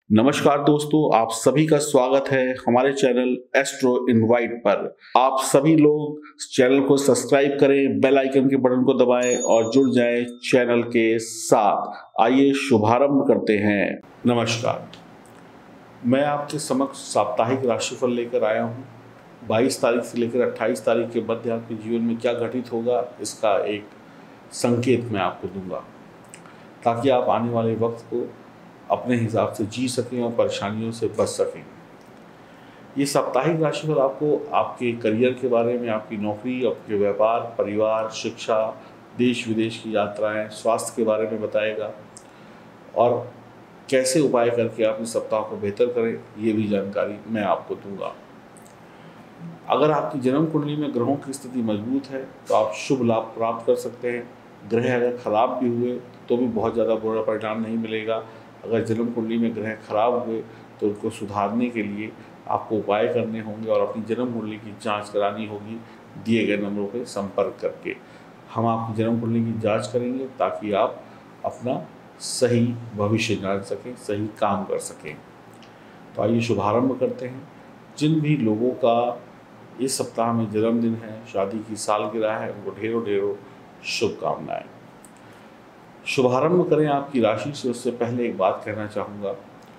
नमस्कार दोस्तों, आप सभी का स्वागत है हमारे चैनल एस्ट्रो इनवाइट पर। आप सभी लोग चैनल को सब्सक्राइब करें, बेल आइकन के बटन को दबाएं और जुड़ जाएं चैनल के साथ। आइए शुभारंभ करते हैं। नमस्कार, मैं आपके समक्ष साप्ताहिक राशिफल लेकर आया हूं। 22 तारीख से लेकर 28 तारीख के मध्य आपके जीवन में क्या घटित होगा, इसका एक संकेत मैं आपको दूंगा, ताकि आप आने वाले वक्त को अपने हिसाब से जी सकें और परेशानियों से बच सकें। ये साप्ताहिक राशिफल आपको आपके करियर के बारे में, आपकी नौकरी, आपके व्यापार, परिवार, शिक्षा, देश विदेश की यात्राएं, स्वास्थ्य के बारे में बताएगा और कैसे उपाय करके आप इस सप्ताह को बेहतर करें, ये भी जानकारी मैं आपको दूंगा। अगर आपकी जन्म कुंडली में ग्रहों की स्थिति मजबूत है तो आप शुभ लाभ प्राप्त कर सकते हैं। ग्रह अगर खराब भी हुए तो भी बहुत ज़्यादा बुरा परिणाम नहीं मिलेगा। अगर जन्म कुंडली में ग्रह खराब हुए तो उनको सुधारने के लिए आपको उपाय करने होंगे और अपनी जन्म कुंडली की जांच करानी होगी दिए गए नंबरों पर संपर्क करके। हम आपकी जन्म कुंडली की जांच करेंगे ताकि आप अपना सही भविष्य जान सकें, सही काम कर सकें। तो आइए शुभारंभ करते हैं। जिन भी लोगों का इस सप्ताह में जन्मदिन है, शादी की सालगिरह है, उनको ढेरों ढेरों शुभकामनाएं। शुभारंभ करें आपकी राशि से, उससे पहले एक बात कहना चाहूँगा।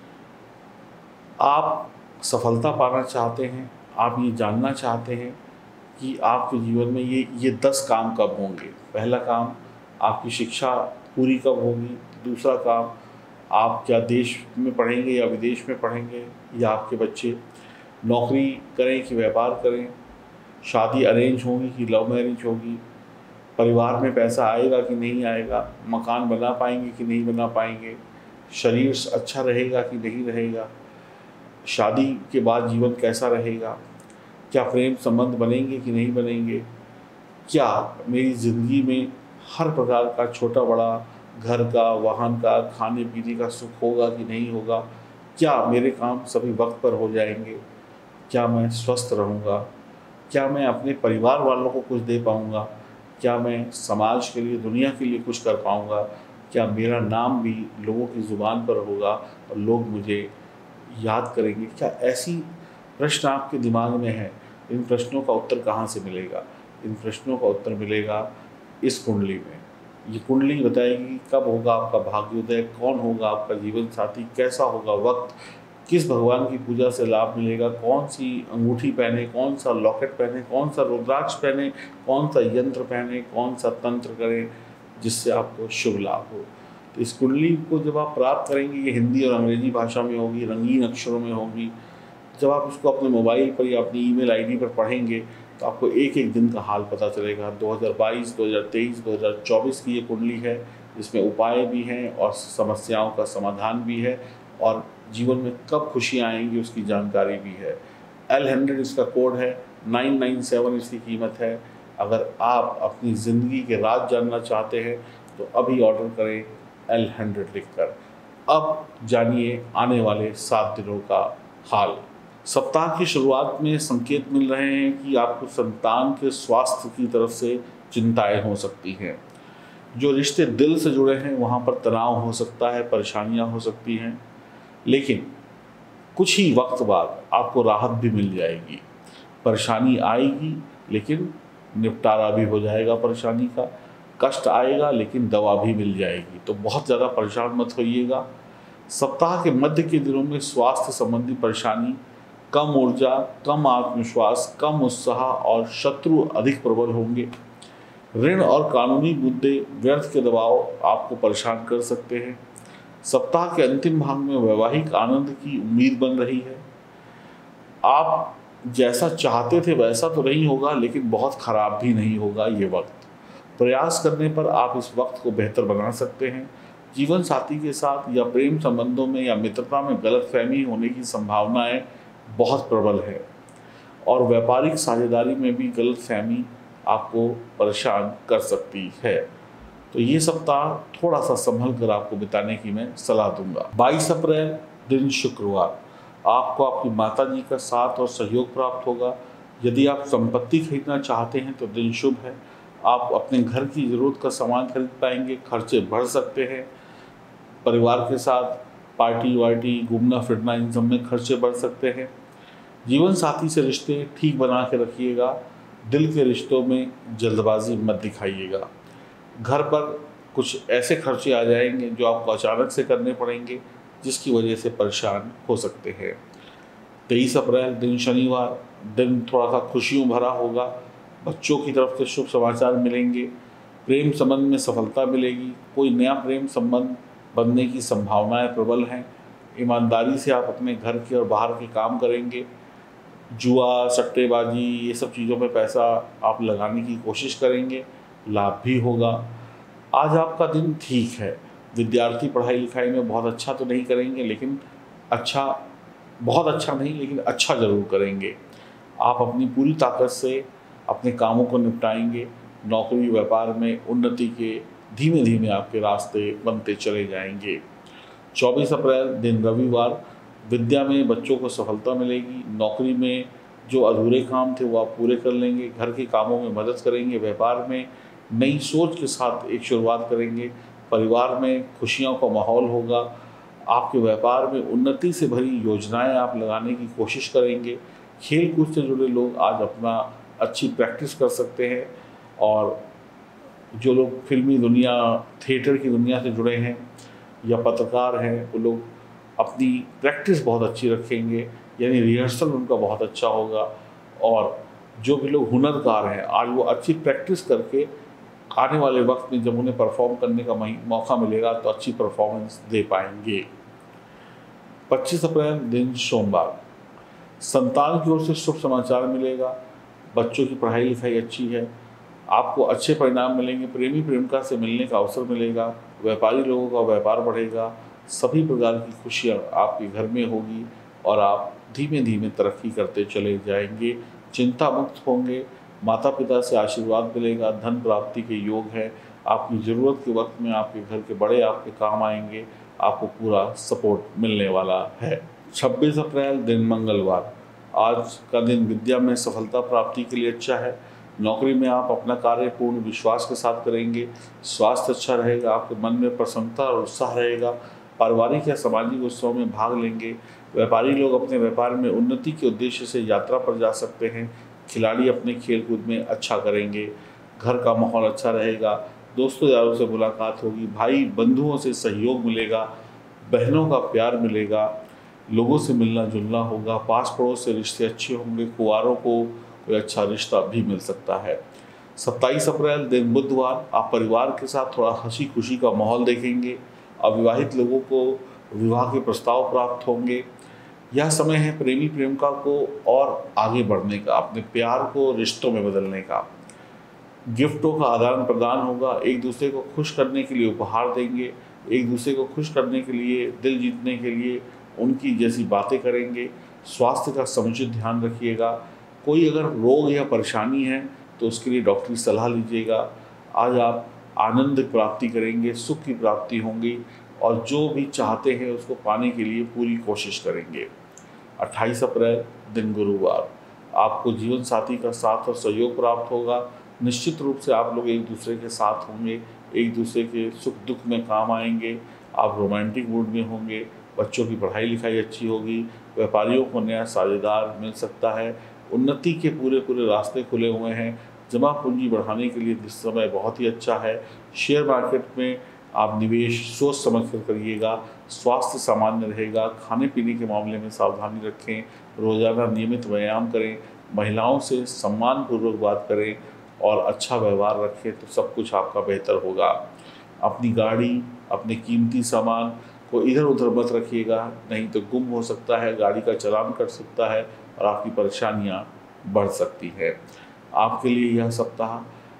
आप सफलता पाना चाहते हैं, आप ये जानना चाहते हैं कि आपके जीवन में ये 10 काम कब होंगे। पहला काम, आपकी शिक्षा पूरी कब होगी। दूसरा काम, आप क्या देश में पढ़ेंगे या विदेश में पढ़ेंगे, या आपके बच्चे नौकरी करें कि व्यापार करें। शादी अरेंज होगी कि लव मैरिज होगी। परिवार में पैसा आएगा कि नहीं आएगा। मकान बना पाएंगे कि नहीं बना पाएंगे। शरीर अच्छा रहेगा कि नहीं रहेगा। शादी के बाद जीवन कैसा रहेगा। क्या प्रेम संबंध बनेंगे कि नहीं बनेंगे। क्या मेरी ज़िंदगी में हर प्रकार का छोटा बड़ा, घर का, वाहन का, खाने पीने का सुख होगा कि नहीं होगा। क्या मेरे काम सभी वक्त पर हो जाएंगे। क्या मैं स्वस्थ रहूँगा। क्या मैं अपने परिवार वालों को कुछ दे पाऊँगा। क्या मैं समाज के लिए, दुनिया के लिए कुछ कर पाऊँगा। क्या मेरा नाम भी लोगों की ज़ुबान पर होगा और लोग मुझे याद करेंगे। क्या ऐसी प्रश्न आपके दिमाग में है। इन प्रश्नों का उत्तर कहाँ से मिलेगा। इन प्रश्नों का उत्तर मिलेगा इस कुंडली में। ये कुंडली बताएगी कब होगा आपका भाग्योदय, कौन होगा आपका जीवन साथी, कैसा होगा वक्त, किस भगवान की पूजा से लाभ मिलेगा, कौन सी अंगूठी पहने, कौन सा लॉकेट पहने, कौन सा रुद्राक्ष पहने, कौन सा यंत्र पहने, कौन सा तंत्र करें जिससे आपको शुभ लाभ हो। तो इस कुंडली को जब आप प्राप्त करेंगे, ये हिंदी और अंग्रेजी भाषा में होगी, रंगीन अक्षरों में होगी। जब आप इसको अपने मोबाइल पर या अपनी ईमेल आईडी पर पढ़ेंगे तो आपको एक एक दिन का हाल पता चलेगा। 2022, 2023, 2024 की ये कुंडली है, जिसमें उपाय भी हैं और समस्याओं का समाधान भी है और जीवन में कब खुशियाँ आएंगी उसकी जानकारी भी है। L100 इसका कोड है, 997 इसकी कीमत है। अगर आप अपनी ज़िंदगी के राज जानना चाहते हैं तो अभी ऑर्डर करें L100 लिखकर। अब जानिए आने वाले 7 दिनों का हाल। सप्ताह की शुरुआत में संकेत मिल रहे हैं कि आपको संतान के स्वास्थ्य की तरफ से चिंताएं हो सकती हैं। जो रिश्ते दिल से जुड़े हैं वहाँ पर तनाव हो सकता है, परेशानियाँ हो सकती हैं, लेकिन कुछ ही वक्त बाद आपको राहत भी मिल जाएगी। परेशानी आएगी लेकिन निपटारा भी हो जाएगा परेशानी का। कष्ट आएगा लेकिन दवा भी मिल जाएगी। तो बहुत ज़्यादा परेशान मत होइएगा। सप्ताह के मध्य के दिनों में स्वास्थ्य संबंधी परेशानी, कम ऊर्जा, कम आत्मविश्वास, कम उत्साह और शत्रु अधिक प्रबल होंगे। ऋण और कानूनी मुद्दे, व्यर्थ के दबाव आपको परेशान कर सकते हैं। सप्ताह के अंतिम भाग में वैवाहिक आनंद की उम्मीद बन रही है। आप जैसा चाहते थे वैसा तो नहीं होगा, लेकिन बहुत खराब भी नहीं होगा ये वक्त। प्रयास करने पर आप इस वक्त को बेहतर बना सकते हैं। जीवन साथी के साथ या प्रेम संबंधों में या मित्रता में गलतफहमी होने की संभावनाएं बहुत प्रबल है और व्यापारिक साझेदारी में भी गलतफहमी आपको परेशान कर सकती है। तो ये सप्ताह थोड़ा सा संभल कर आपको बिताने की मैं सलाह दूंगा। 22 अप्रैल दिन शुक्रवार, आपको आपकी माता जी का साथ और सहयोग प्राप्त होगा। यदि आप संपत्ति खरीदना चाहते हैं तो दिन शुभ है। आप अपने घर की ज़रूरत का सामान खरीद पाएंगे, खर्चे बढ़ सकते हैं। परिवार के साथ पार्टी वार्टी, घूमना फिरना, इन सब में खर्चे बढ़ सकते हैं। जीवन साथी से रिश्ते ठीक बना के रखिएगा। दिल के रिश्तों में जल्दबाजी मत दिखाइएगा। घर पर कुछ ऐसे खर्चे आ जाएंगे जो आपको अचानक से करने पड़ेंगे, जिसकी वजह से परेशान हो सकते हैं। 23 अप्रैल दिन शनिवार, दिन थोड़ा सा खुशियों भरा होगा। बच्चों की तरफ से शुभ समाचार मिलेंगे। प्रेम संबंध में सफलता मिलेगी। कोई नया प्रेम संबंध बनने की संभावनाएं प्रबल हैं। ईमानदारी से आप अपने घर के और बाहर के काम करेंगे। जुआ, सट्टेबाजी, ये सब चीज़ों में पैसा आप लगाने की कोशिश करेंगे, लाभ भी होगा। आज आपका दिन ठीक है। विद्यार्थी पढ़ाई लिखाई में बहुत अच्छा तो नहीं करेंगे, लेकिन अच्छा, बहुत अच्छा नहीं लेकिन अच्छा ज़रूर करेंगे। आप अपनी पूरी ताकत से अपने कामों को निपटाएंगे। नौकरी व्यापार में उन्नति के धीमे धीमे आपके रास्ते बनते चले जाएंगे। 24 अप्रैल दिन रविवार, विद्या में बच्चों को सफलता मिलेगी। नौकरी में जो अधूरे काम थे वो आप पूरे कर लेंगे। घर के कामों में मदद करेंगे। व्यापार में नई सोच के साथ एक शुरुआत करेंगे। परिवार में खुशियों का माहौल होगा। आपके व्यापार में उन्नति से भरी योजनाएं आप लगाने की कोशिश करेंगे। खेल कूद से जुड़े लोग आज अपना अच्छी प्रैक्टिस कर सकते हैं, और जो लोग फिल्मी दुनिया, थिएटर की दुनिया से जुड़े हैं या पत्रकार हैं, वो लोग अपनी प्रैक्टिस बहुत अच्छी रखेंगे, यानी रिहर्सल उनका बहुत अच्छा होगा। और जो भी लोग हुनरकार हैं, आज वो अच्छी प्रैक्टिस करके आने वाले वक्त में जब उन्हें परफॉर्म करने का मौका मिलेगा तो अच्छी परफॉर्मेंस दे पाएंगे। 25 अप्रैल दिन सोमवार, संतान की ओर से शुभ समाचार मिलेगा। बच्चों की पढ़ाई लिखाई अच्छी है। आपको अच्छे परिणाम मिलेंगे। प्रेमी प्रेमिका से मिलने का अवसर मिलेगा। व्यापारी लोगों का व्यापार बढ़ेगा। सभी प्रकार की खुशियाँ आपके घर में होगी और आप धीमे धीमे तरक्की करते चले जाएंगे। चिंता मुक्त होंगे। माता पिता से आशीर्वाद मिलेगा। धन प्राप्ति के योग है। आपकी ज़रूरत के वक्त में आपके घर के बड़े आपके काम आएंगे। आपको पूरा सपोर्ट मिलने वाला है। 26 अप्रैल दिन मंगलवार, आज का दिन विद्या में सफलता प्राप्ति के लिए अच्छा है। नौकरी में आप अपना कार्य पूर्ण विश्वास के साथ करेंगे। स्वास्थ्य अच्छा रहेगा। आपके मन में प्रसन्नता और उत्साह रहेगा। पारिवारिक या सामाजिक उत्सव में भाग लेंगे। व्यापारी लोग अपने व्यापार में उन्नति के उद्देश्य से यात्रा पर जा सकते हैं। खिलाड़ी अपने खेल कूद में अच्छा करेंगे। घर का माहौल अच्छा रहेगा। दोस्तों यारों से मुलाकात होगी। भाई बंधुओं से सहयोग मिलेगा। बहनों का प्यार मिलेगा। लोगों से मिलना जुलना होगा। पास पड़ोस से रिश्ते अच्छे होंगे। कुंवारों को कोई अच्छा रिश्ता भी मिल सकता है। 27 अप्रैल दिन बुधवार, आप परिवार के साथ थोड़ा हंसी खुशी का माहौल देखेंगे। अविवाहित लोगों को विवाह के प्रस्ताव प्राप्त होंगे। यह समय है प्रेमी प्रेमिका को और आगे बढ़ने का, अपने प्यार को रिश्तों में बदलने का। गिफ्टों का आदान प्रदान होगा। एक दूसरे को खुश करने के लिए उपहार देंगे। एक दूसरे को खुश करने के लिए, दिल जीतने के लिए उनकी जैसी बातें करेंगे। स्वास्थ्य का समुचित ध्यान रखिएगा। कोई अगर रोग या परेशानी है तो उसके लिए डॉक्टरी सलाह लीजिएगा। आज आप आनंद प्राप्ति करेंगे। सुख की प्राप्ति होंगी और जो भी चाहते हैं उसको पाने के लिए पूरी कोशिश करेंगे। 28 अप्रैल दिन गुरुवार, आपको जीवन साथी का साथ और सहयोग प्राप्त होगा। निश्चित रूप से आप लोग एक दूसरे के साथ होंगे। एक दूसरे के सुख दुख में काम आएंगे। आप रोमांटिक मूड में होंगे। बच्चों की पढ़ाई लिखाई अच्छी होगी। व्यापारियों को नया साझेदार मिल सकता है। उन्नति के पूरे पूरे रास्ते खुले हुए हैं। जमा पूंजी बढ़ाने के लिए इस समय बहुत ही अच्छा है। शेयर मार्केट में आप निवेश सोच समझ कर करिएगा। स्वास्थ्य सामान्य रहेगा। खाने पीने के मामले में सावधानी रखें। रोज़ाना नियमित व्यायाम करें। महिलाओं से सम्मानपूर्वक बात करें और अच्छा व्यवहार रखें तो सब कुछ आपका बेहतर होगा। अपनी गाड़ी, अपने कीमती सामान को इधर उधर मत रखिएगा, नहीं तो गुम हो सकता है, गाड़ी का चालान कट सकता है और आपकी परेशानियां बढ़ सकती है। आपके लिए यह सप्ताह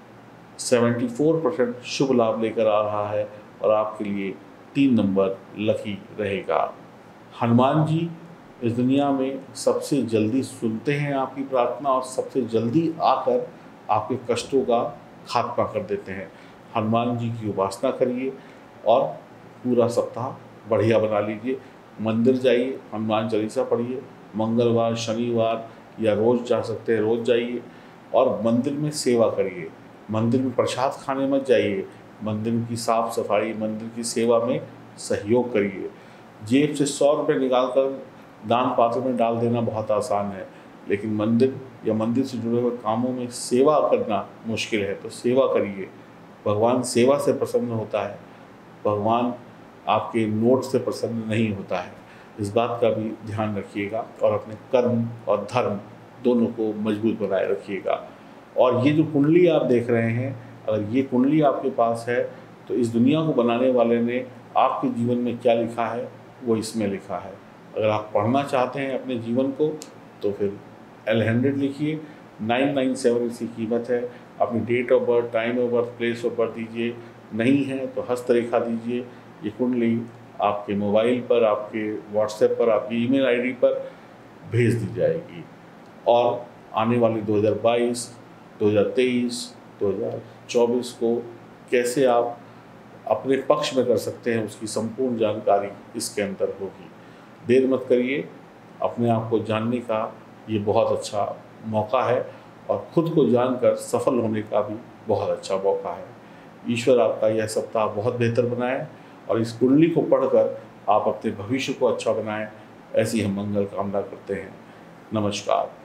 74% शुभ लाभ लेकर आ रहा है और आपके लिए 3 नंबर लकी रहेगा। हनुमान जी इस दुनिया में सबसे जल्दी सुनते हैं आपकी प्रार्थना और सबसे जल्दी आकर आपके कष्टों का खात्मा कर देते हैं। हनुमान जी की उपासना करिए और पूरा सप्ताह बढ़िया बना लीजिए। मंदिर जाइए, हनुमान चालीसा पढ़िए। मंगलवार, शनिवार या रोज़ जा सकते हैं, रोज़ जाइए और मंदिर में सेवा करिए। मंदिर में प्रसाद खाने मत जाइए। मंदिर की साफ सफाई, मंदिर की सेवा में सहयोग करिए। जेब से 100 रुपये निकाल कर दान पात्र में डाल देना बहुत आसान है, लेकिन मंदिर या मंदिर से जुड़े हुए कामों में सेवा करना मुश्किल है। तो सेवा करिए, भगवान सेवा से प्रसन्न होता है, भगवान आपके नोट से प्रसन्न नहीं होता है। इस बात का भी ध्यान रखिएगा और अपने कर्म और धर्म दोनों को मजबूत बनाए रखिएगा। और ये जो कुंडली आप देख रहे हैं, अगर ये कुंडली आपके पास है तो इस दुनिया को बनाने वाले ने आपके जीवन में क्या लिखा है वो इसमें लिखा है। अगर आप पढ़ना चाहते हैं अपने जीवन को तो फिर L100 लिखिए, 997 इसकी कीमत है। अपनी date of birth, time of birth, place of birth दीजिए, नहीं है तो हस्तरेखा दीजिए। ये कुंडली आपके मोबाइल पर, आपके व्हाट्सएप पर, आपकी ईमेल आईडी पर भेज दी जाएगी। और आने वाले 2022, 2023, 2024 को कैसे आप अपने पक्ष में कर सकते हैं उसकी संपूर्ण जानकारी इसके अंदर होगी। देर मत करिए, अपने आप को जानने का ये बहुत अच्छा मौका है और खुद को जानकर सफल होने का भी बहुत अच्छा मौका है। ईश्वर आपका यह सप्ताह बहुत बेहतर बनाए और इस कुंडली को पढ़कर आप अपने भविष्य को अच्छा बनाएं, ऐसी हम मंगल कामना करते हैं। नमस्कार।